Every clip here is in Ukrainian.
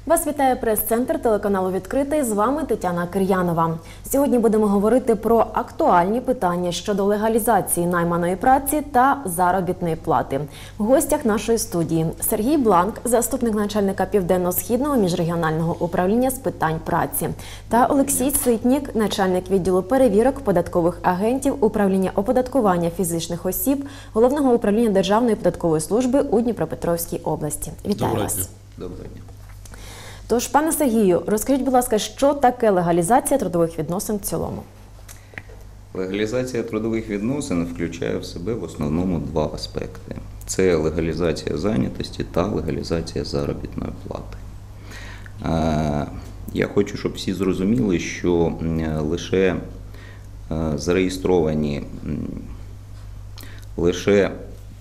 Вас вітає прес-центр телеканалу «Відкритий». З вами Тетяна Кир'янова. Сьогодні будемо говорити про актуальні питання щодо легалізації найманої праці та заробітної плати. В гостях нашої студії Сергій Бланк, заступник начальника Південно-Східного міжрегіонального управління з питань праці, та Олексій Ситнік, начальник відділу перевірок податкових агентів управління оподаткування фізичних осіб Головного управління Державної податкової служби у Дніпропетровській області. Вітаю вас. Доброго дня. Тож, пане Сергію, розкажіть, будь ласка, що таке легалізація трудових відносин в цілому? Легалізація трудових відносин включає в себе в основному два аспекти. Це легалізація зайнятості та легалізація заробітної плати. Я хочу, щоб всі зрозуміли, що лише зареєстровані, лише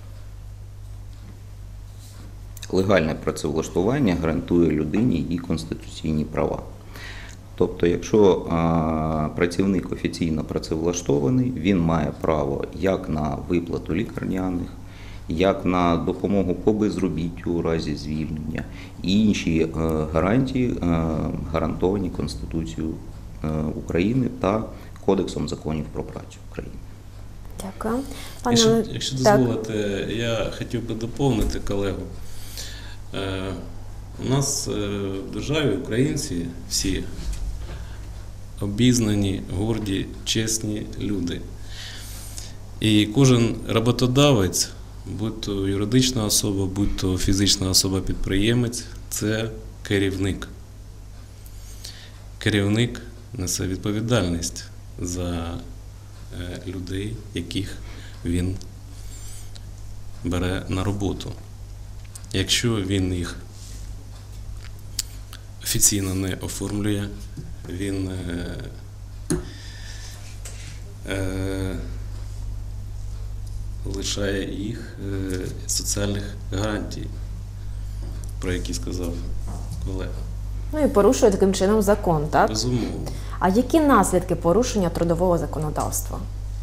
легальне працевлаштування гарантує людині її конституційні права. Тобто, якщо працівник офіційно працевлаштований, він має право як на виплату лікарняних, як на допомогу по безробіттю у разі звільнення і інші гарантії, гарантовані Конституцією України та Кодексом законів про працю України. Дякую. Якщо дозволите, я хотів би доповнити колегу. У нас в державі українці всі обізнані, горді, чесні люди. І кожен роботодавець, будь то юридична особа, будь то фізична особа-підприємець, це керівник. Керівник несе відповідальність за людей, яких він бере на роботу. Якщо він їх офіційно не оформлює, він лишає їх соціальних гарантій, про які сказав колега. Ну і порушує таким чином закон, так? Безумовно. А які наслідки порушення трудового законодавства?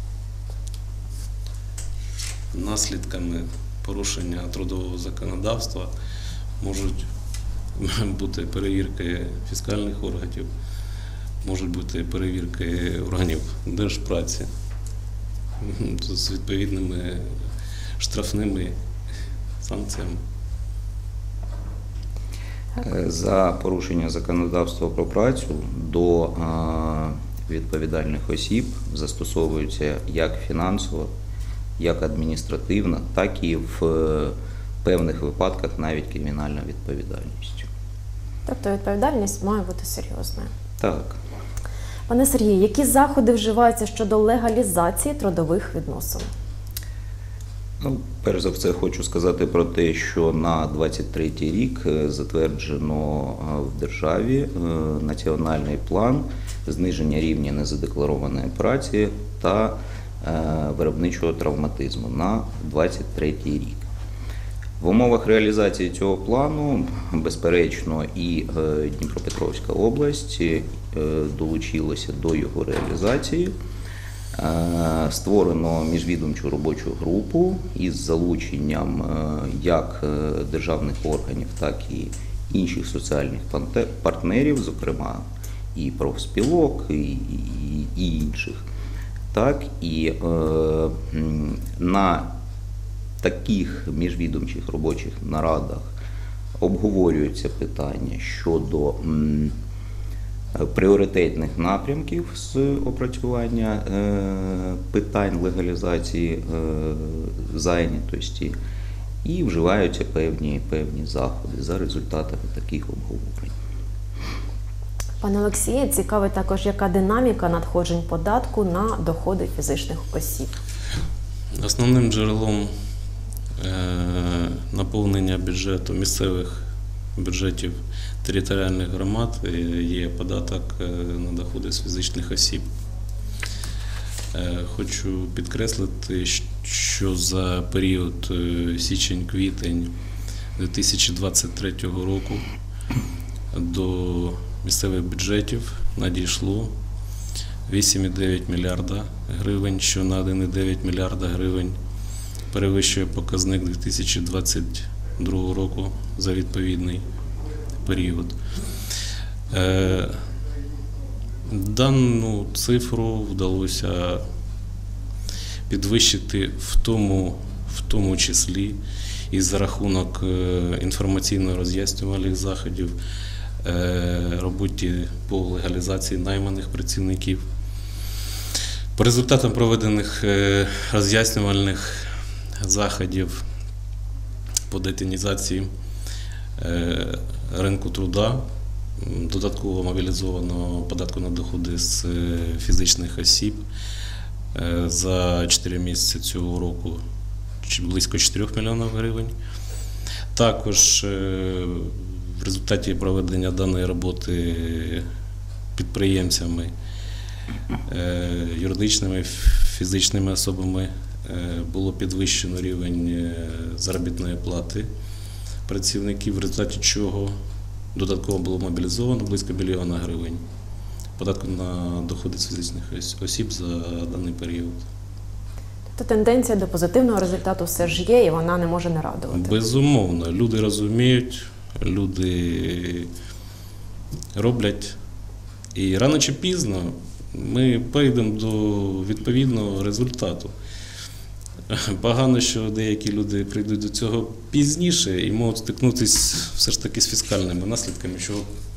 Наслідками порушення трудового законодавства можуть бути перевірки фіскальних органів, можуть бути перевірки органів держпраці з відповідними штрафними санкціями. За порушення законодавства про працю до відповідальних осіб застосовується як фінансова, як адміністративна, так і в певних випадках навіть кримінальна відповідальність. Тобто відповідальність має бути серйозною. Так. Пане Сергію, які заходи вживаються щодо легалізації трудових відносин? Перш за все хочу сказати про те, що на 2023 рік затверджено в державі національний план зниження рівня незадекларованої праці та виробничого травматизму на 2023 рік. В умовах реалізації цього плану, безперечно, і Дніпропетровська область долучилася до його реалізації. Створено міжвідомчу робочу групу із залученням як державних органів, так і інших соціальних партнерів, зокрема і профспілок, і інших. Так, і на таких міжвідомчих робочих нарадах обговорюються питання щодо пріоритетних напрямків з опрацювання питань легалізації зайнятості і вживаються певні заходи за результатами таких обговорень. Пане Олексію, цікавить також, яка динаміка надходжень податку на доходи фізичних осіб? Основним джерелом наповнення бюджету місцевих бюджетів територіальних громад є податок на доходи з фізичних осіб. Хочу підкреслити, що за період січень-квітень 2023 року до місцевих бюджетів надійшло 8,9 мільярда гривень, що на 1,9 мільярда гривень перевищує показник 2022 року за відповідний період. Дану цифру вдалося підвищити в тому числі і за рахунок інформаційно-роз'яснювальних заходів, роботі по легалізації найманих працівників. По результатам проведених роз'яснювальних заходів по детінізації ринку труда, додатково мобілізовано податку на доходи з фізичних осіб за 4 місяці цього року близько 4 мільйонів гривень. Також в результаті проведення даної роботи підприємцями, юридичними, фізичними особами було підвищено рівень заробітної плати працівників, в результаті чого додатково було мобілізовано близько 1 мільйона гривень податку на доходи з фізичних осіб за даний період. Тобто тенденція до позитивного результату все ж є, і вона не може не радувати. Безумовно, люди розуміють, люди роблять. І рано чи пізно ми прийдемо до відповідного результату. Погано, що деякі люди прийдуть до цього пізніше і можуть стикнутися все ж таки з фіскальними наслідками, що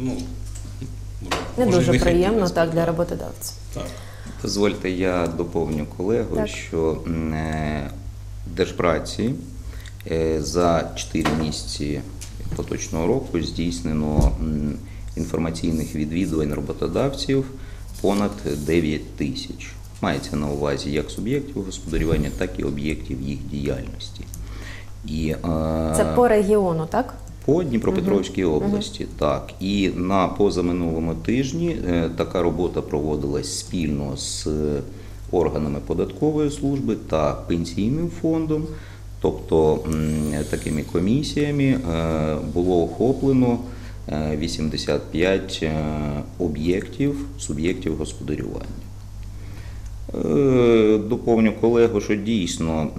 Не може, дуже не приємно хотілося б, так для роботодавців. Так. Дозвольте, я доповню колегу, Так. що Держпраці за 4 місяці поточного року здійснено інформаційних відвідувань роботодавців понад 9 тисяч. Мається на увазі як суб'єктів господарювання, так і об'єктів їх діяльності. І, Це по регіону, так? по Дніпропетровській області, так. І на позаминулому тижні така робота проводилась спільно з органами податкової служби та пенсійним фондом. Тобто такими комісіями було охоплено 85 об'єктів, суб'єктів господарювання. Доповню колегу, що дійсно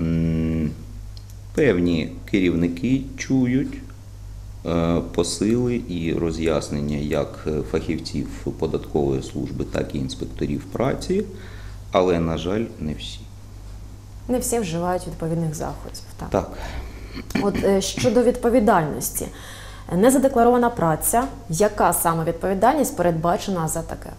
певні керівники чують посили і роз'яснення як фахівців податкової служби, так і інспекторів праці, але, на жаль, не всі. Не всі вживають відповідних заходів. Так. Так. От щодо відповідальності. Незадекларована праця. Яка саме відповідальність передбачена за таке?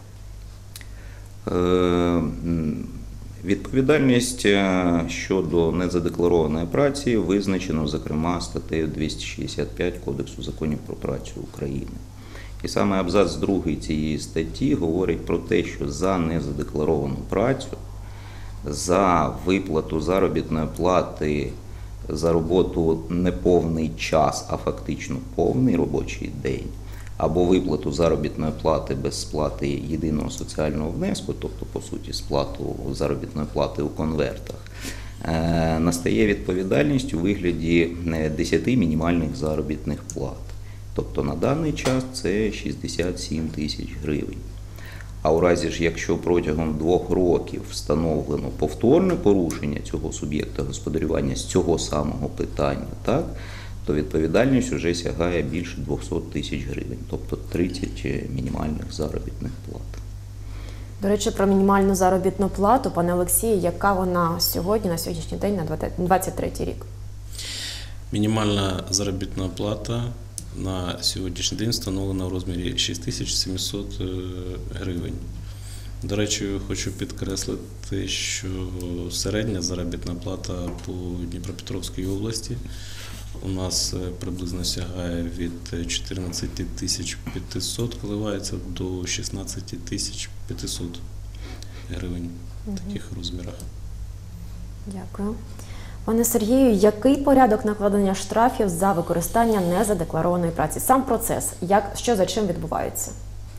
Відповідальність щодо незадекларованої праці визначено, зокрема, статтею 265 Кодексу законів про працю України. І саме абзац 2 цієї статті говорить про те, що за незадекларовану працю, за виплату заробітної плати за роботу не повний час, а фактично повний робочий день, або виплату заробітної плати без сплати єдиного соціального внеску, тобто, по суті, сплату заробітної плати у конвертах, настає відповідальність у вигляді 10 мінімальних заробітних плат. Тобто на даний час це 67 тисяч гривень. А у разі ж, якщо протягом 2 років встановлено повторне порушення цього суб'єкта господарювання з цього самого питання, так, то відповідальність вже сягає більше 200 тисяч гривень, тобто 30 мінімальних заробітних плат. До речі, про мінімальну заробітну плату, пане Олексію, яка вона сьогодні, на сьогоднішній день, на 2023 рік? Мінімальна заробітна плата на сьогоднішній день встановлена в розмірі 6700 гривень. До речі, хочу підкреслити, що середня заробітна плата по Дніпропетровській області у нас приблизно сягає від 14 500, коливається до 16 500 гривень в таких розмірах. Дякую. Пане Сергію, який порядок накладення штрафів за використання незадекларованої праці? Сам процес, що за чим відбувається?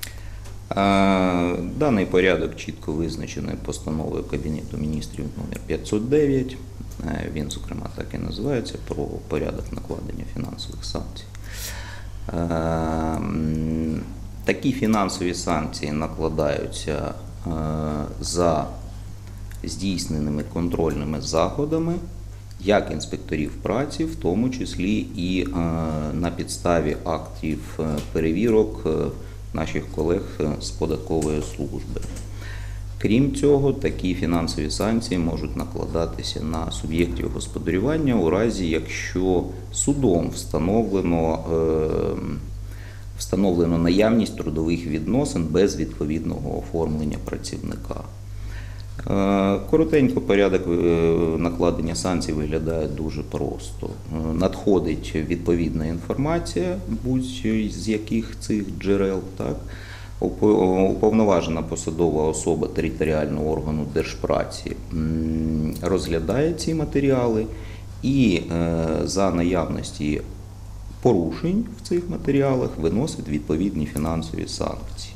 Даний порядок чітко визначений постановою Кабінету міністрів номер 509. Він, зокрема, так і називається, про порядок накладення фінансових санкцій. Такі фінансові санкції накладаються за здійсненими контрольними заходами як інспекторів праці, в тому числі і на підставі актів перевірок наших колег з податкової служби. Крім цього, такі фінансові санкції можуть накладатися на суб'єктів господарювання у разі, якщо судом встановлено наявність трудових відносин без відповідного оформлення працівника. Коротенько порядок накладення санкцій виглядає дуже просто. Надходить відповідна інформація, будь-з яких цих джерел, так? Уповноважена посадова особа територіального органу держпраці розглядає ці матеріали і за наявності порушень в цих матеріалах виносить відповідні фінансові санкції.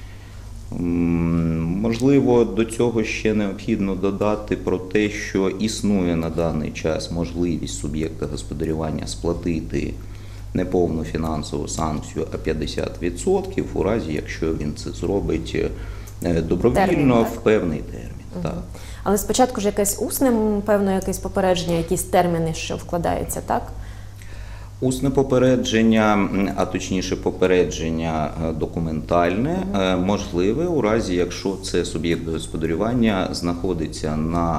Можливо, до цього ще необхідно додати про те, що існує на даний час можливість суб'єкта господарювання сплатити неповну фінансову санкцію, а 50% у разі, якщо він це зробить добровільно в певний термін. Так. Але спочатку ж якесь усне, певно, якесь попередження, якісь терміни, що вкладаються, так? Усне попередження, а точніше попередження документальне, можливе у разі, якщо це суб'єкт господарювання знаходиться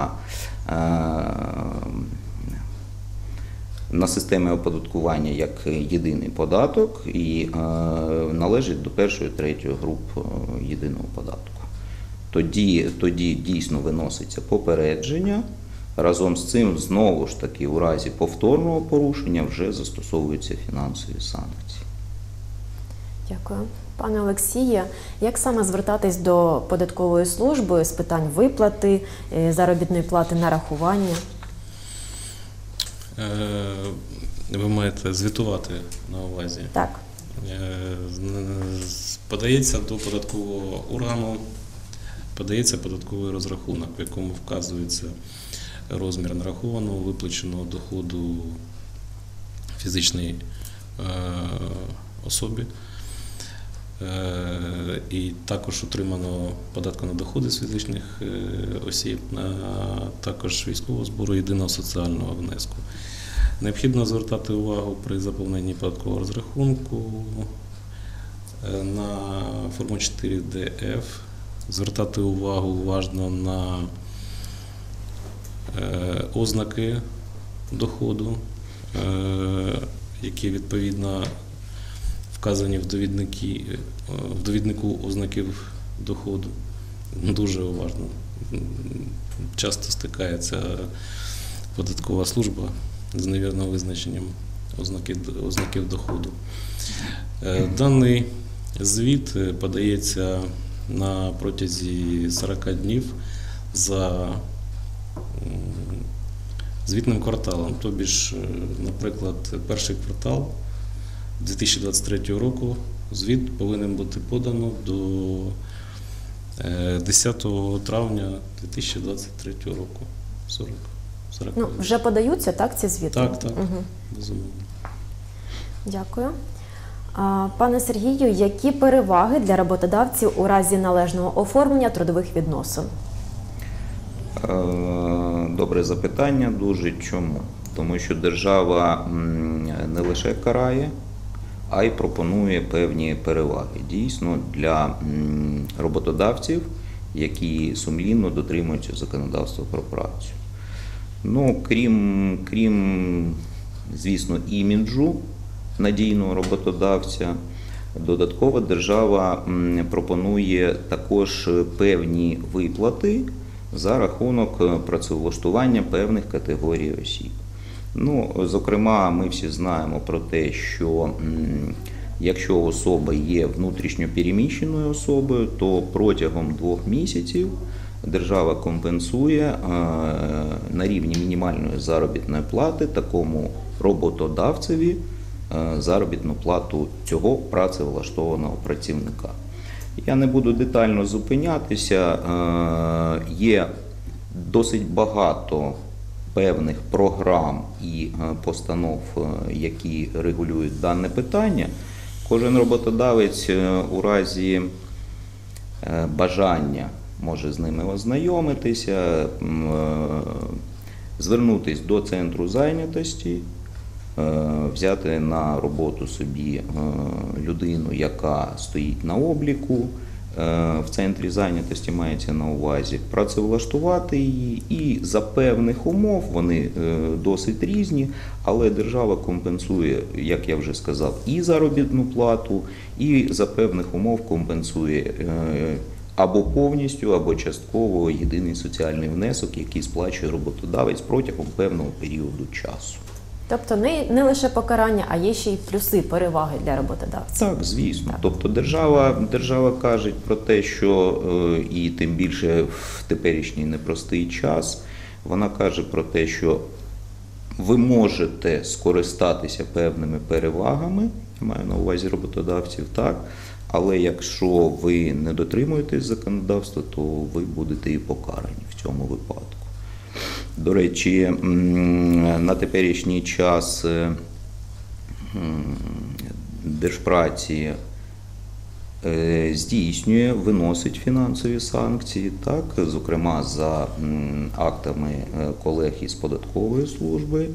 на системі оподаткування як єдиний податок і належить до першої, третьої груп єдиного податку. Тоді дійсно виноситься попередження. Разом з цим, знову ж таки, у разі повторного порушення вже застосовуються фінансові санкції. Дякую. Пане Олексіє, як саме звертатись до податкової служби з питань виплати, заробітної плати, нарахування? Ви маєте звітувати на увазі. Так. Подається до податкового органу, подається податковий розрахунок, в якому вказується розмір нарахованого виплаченого доходу фізичній особі і також отриманого податку на доходи з фізичних осіб, також військового збору єдиного соціального внеску. Необхідно звертати увагу при заповненні податкового розрахунку на форму 4ДФ, звертати увагу уважно на ознаки доходу, які відповідно вказані в довіднику ознаків доходу. Дуже уважно. Часто стикається податкова служба з невірним визначенням ознаків доходу. Даний звіт подається на протязі 40 днів за звітним кварталом. Тобі ж, наприклад, перший квартал 2023 року звіт повинен бути подано до 10 травня 2023 року. 40 Ну, вже подаються, так, ці звіти? Так, Угу. безумовно. Дякую. Пане Сергію, які переваги для роботодавців у разі належного оформлення трудових відносин? Добре запитання дуже. Чому? Тому що держава не лише карає, а й пропонує певні переваги дійсно для роботодавців, які сумлінно дотримуються законодавства про працю. Ну, крім, звісно, іміджу надійного роботодавця, додатково держава пропонує також певні виплати за рахунок працевлаштування певних категорій осіб. Ну, зокрема, ми всі знаємо про те, що якщо особа є внутрішньо переміщеною особою, то протягом 2 місяців держава компенсує на рівні мінімальної заробітної плати такому роботодавцеві заробітну плату цього працевлаштованого працівника. Я не буду детально зупинятися, є досить багато певних програм і постанов, які регулюють дане питання. Кожен роботодавець у разі бажання може з ними ознайомитися, звернутися до центру зайнятості, взяти на роботу собі людину, яка стоїть на обліку, в центрі зайнятості мається на увазі, працевлаштувати її і за певних умов, вони досить різні, але держава компенсує, як я вже сказав, і заробітну плату, і за певних умов компенсує або повністю, або частково єдиний соціальний внесок, який сплачує роботодавець протягом певного періоду часу. Тобто не лише покарання, а є ще й плюси, переваги для роботодавця. Так, звісно. Тобто держава каже про те, що і тим більше в теперішній непростий час, вона каже про те, що ви можете скористатися певними перевагами, я маю на увазі роботодавців, так, але якщо ви не дотримуєтесь законодавства, то ви будете і покарані в цьому випадку. До речі, на теперішній час Держпраці здійснює, виносить фінансові санкції, так, зокрема за актами колег із податкової служби.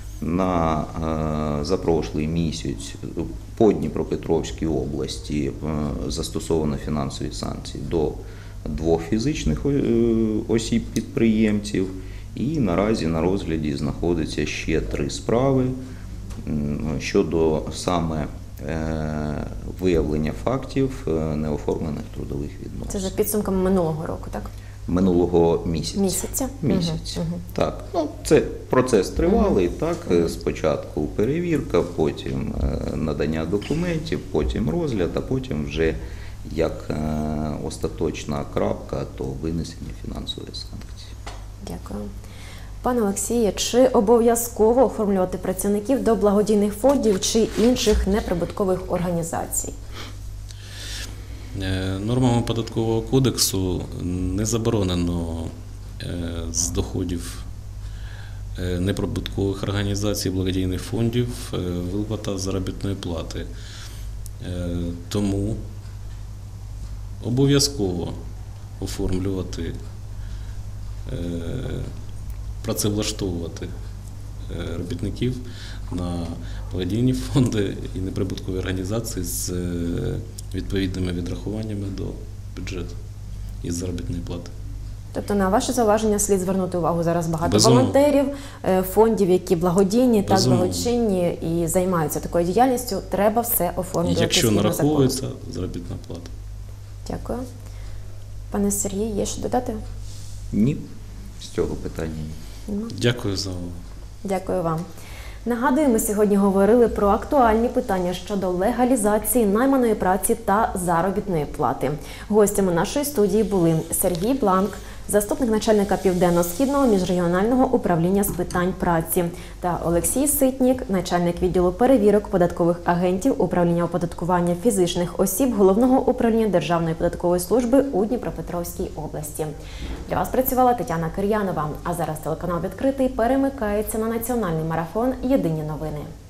За прошлий місяць по Дніпропетровській області застосовано фінансові санкції до 2 фізичних осіб-підприємців, і наразі на розгляді знаходиться ще 3 справи щодо саме виявлення фактів неоформлених трудових відносин. Це за підсумками минулого року, так? Минулого місяця. Місяця? Угу. Так. Ну, це процес тривалий, так. Спочатку перевірка, потім надання документів, потім розгляд, а потім вже як остаточна крапка, то винесення фінансової санкції. Дякую. Пане Олексіє, чи обов'язково оформлювати працівників до благодійних фондів чи інших неприбуткових організацій? Нормами Податкового кодексу не заборонено з доходів неприбуткових організацій, благодійних фондів виплата заробітної плати. Тому обов'язково оформлювати, працевлаштовувати робітників на благодійні фонди і неприбуткові організації з відповідними відрахуваннями до бюджету із заробітної плати. Тобто на ваше зауваження слід звернути увагу. Зараз багато Безумовно. волонтерів, фондів, які благодійні, так Безумовно. благочинні і займаються такою діяльністю. Треба все оформлювати. Якщо згідно нараховується закону. заробітна плата. Дякую. Пане Сергій, є що додати? Ні, з цього питання ні. Дякую за увагу. Дякую вам. Нагадую, ми сьогодні говорили про актуальні питання щодо легалізації найманої праці та заробітної плати. Гостями нашої студії були Сергій Бланк, заступник начальника Південно-Східного міжрегіонального управління з питань праці, та Олексій Ситнік, начальник відділу перевірок податкових агентів управління оподаткування фізичних осіб Головного управління Державної податкової служби у Дніпропетровській області. Для вас працювала Тетяна Кир'янова, а зараз телеканал «Відкритий» перемикається на національний марафон «Єдині новини».